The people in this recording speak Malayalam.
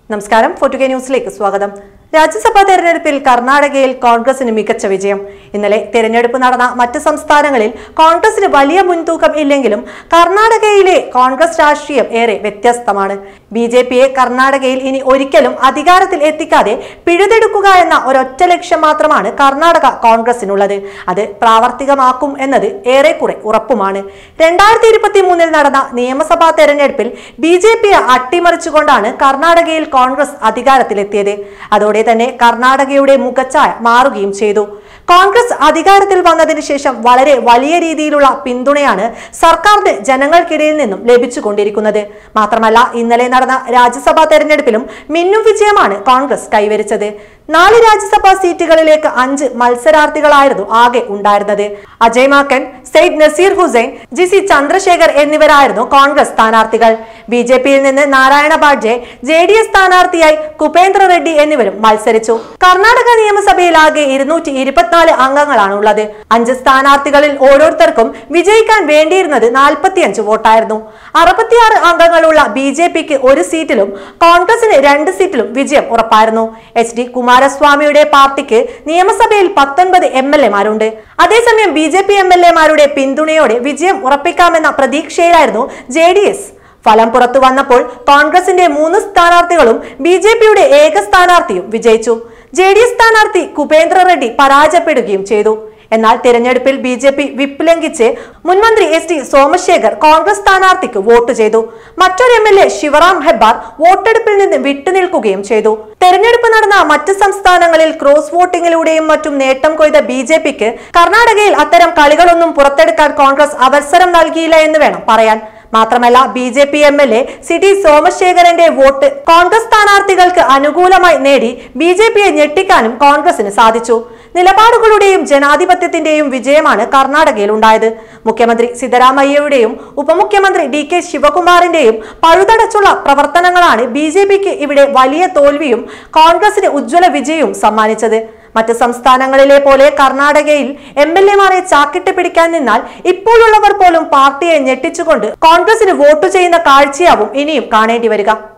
നമസ്കാരം. 4K ന്യൂസിലേക്ക് സ്വാഗതം. രാജ്യസഭാ തെരഞ്ഞെടുപ്പിൽ കർണാടകയിൽ കോൺഗ്രസിന് മികച്ച വിജയം. ഇന്നലെ തെരഞ്ഞെടുപ്പ് നടന്ന മറ്റ് സംസ്ഥാനങ്ങളിൽ കോൺഗ്രസിന് വലിയ മുൻതൂക്കം ഇല്ലെങ്കിലും കർണാടകയിലെ കോൺഗ്രസ് രാഷ്ട്രീയം ഏറെ വ്യത്യസ്തമാണ്. ബിജെപിയെ കർണാടകയിൽ ഇനി ഒരിക്കലും അധികാരത്തിൽ എത്തിക്കാതെ പിഴുതെടുക്കുക എന്ന ഒരൊറ്റ ലക്ഷ്യം മാത്രമാണ് കർണാടക കോൺഗ്രസിനുള്ളത്. അത് പ്രാവർത്തികമാക്കും എന്നത് ഏറെക്കുറെ ഉറപ്പുമാണ്. 2023 നടന്ന നിയമസഭാ തെരഞ്ഞെടുപ്പിൽ ബിജെപിയെ അട്ടിമറിച്ചുകൊണ്ടാണ് കർണാടകയിൽ കോൺഗ്രസ് അധികാരത്തിലെത്തിയത്. അതോടെ തന്നെ കർണാടകയുടെ മുഖച്ഛായ മാറുകയും ചെയ്തു. കോൺഗ്രസ് അധികാരത്തിൽ വന്നതിന് ശേഷം വളരെ വലിയ രീതിയിലുള്ള പിന്തുണയാണ് സർക്കാരിന് ജനങ്ങൾക്കിടയിൽ നിന്നും ലഭിച്ചുകൊണ്ടിരിക്കുന്നത്. മാത്രമല്ല, ഇന്നലെ നടന്ന രാജ്യസഭാ തെരഞ്ഞെടുപ്പിലും മിന്നും വിജയമാണ് കോൺഗ്രസ് കൈവരിച്ചത്. 4 രാജ്യസഭാ സീറ്റുകളിലേക്ക് 5 മത്സരാർത്ഥികളായിരുന്നു ആകെ ഉണ്ടായിരുന്നത്. അജയ് മാക്കൻ, സെയ്ദ് നസീർ ഹുസൈൻ, GC ചന്ദ്രശേഖർ എന്നിവരായിരുന്നു കോൺഗ്രസ് സ്ഥാനാർത്ഥികൾ. ബിജെപിയിൽ നിന്ന് നാരായണ ബാഡ്ജെ, JDS സ്ഥാനാർത്ഥിയായി കുപേന്ദ്ര റെഡ്ഡി എന്നിവരും മത്സരിച്ചു. കർണാടക നിയമസഭയിൽ ആകെ 224 അംഗങ്ങളാണുള്ളത്. 5 സ്ഥാനാർത്ഥികളിൽ ഓരോരുത്തർക്കും വിജയിക്കാൻ വേണ്ടിയിരുന്നത് 45 വോട്ടായിരുന്നു. 66 അംഗങ്ങളുള്ള ബിജെപിക്ക് 1 സീറ്റിലും കോൺഗ്രസിന് 2 സീറ്റിലും വിജയം ഉറപ്പായിരുന്നു. HD കുമാരസ്വാമിയുടെ പാർട്ടിക്ക് നിയമസഭയിൽ 19 MLA-മാരുണ്ട്. അതേസമയം BJP MLA-മാരുടെ പിന്തുണയോടെ വിജയം ഉറപ്പിക്കാമെന്ന പ്രതീക്ഷയിലായിരുന്നു JDS. ഫലം പുറത്തു വന്നപ്പോൾ കോൺഗ്രസിന്റെ 3 സ്ഥാനാർത്ഥികളും BJPയുടെ ഏക സ്ഥാനാർത്ഥിയും വിജയിച്ചു. JDS സ്ഥാനാർത്ഥി കുപേന്ദ്ര റെഡ്ഡി പരാജയപ്പെടുകയും ചെയ്തു. എന്നാൽ തിരഞ്ഞെടുപ്പിൽ BJP വിപ്പ് ലംഘിച്ച് മുൻമന്ത്രി SD സോമശേഖർ കോൺഗ്രസ് സ്ഥാനാർത്ഥിക്ക് വോട്ട് ചെയ്തു. മറ്റൊരു MLA ശിവറാം ഹെബ്ബാർ വോട്ടെടുപ്പിൽ നിന്ന് വിട്ടുനിൽക്കുകയും ചെയ്തു. തെരഞ്ഞെടുപ്പ് നടന്ന മറ്റ് സംസ്ഥാനങ്ങളിൽ ക്രോസ് വോട്ടിങ്ങിലൂടെയും മറ്റും നേട്ടം കൊയ്ത BJPക്ക് കർണാടകയിൽ അത്തരം കളികളൊന്നും പുറത്തെടുക്കാൻ കോൺഗ്രസ് അവസരം നൽകിയില്ല എന്ന് വേണം പറയാൻ. മാത്രമല്ല, BJP MLA CD സോമശേഖരന്റെ വോട്ട് കോൺഗ്രസ് സ്ഥാനാർത്ഥികൾക്ക് അനുകൂലമായി നേടി BJPയെ ഞെട്ടിക്കാനും കോൺഗ്രസിന് സാധിച്ചു. നിലപാടുകളുടെയും ജനാധിപത്യത്തിന്റെയും വിജയമാണ് കർണാടകയിൽ ഉണ്ടായത്. മുഖ്യമന്ത്രി സിദ്ധരാമയ്യയുടെയും ഉപമുഖ്യമന്ത്രി DK ശിവകുമാറിന്റെയും പഴുതടച്ചുള്ള പ്രവർത്തനങ്ങളാണ് BJPക്ക് ഇവിടെ വലിയ തോൽവിയും കോൺഗ്രസിന് ഉജ്ജ്വല വിജയവും സമ്മാനിച്ചത്. മറ്റ് സംസ്ഥാനങ്ങളിലെ പോലെ കർണാടകയിൽ MLA-മാരെ ചാക്കിട്ട് പിടിക്കാൻ നിന്നാൽ ഇപ്പോഴുള്ളവർ പോലും പാർട്ടിയെ ഞെട്ടിച്ചുകൊണ്ട് കോൺഗ്രസിന് വോട്ട് ചെയ്യുന്ന കാഴ്ചയാവും ഇനിയും കാണേണ്ടി വരിക.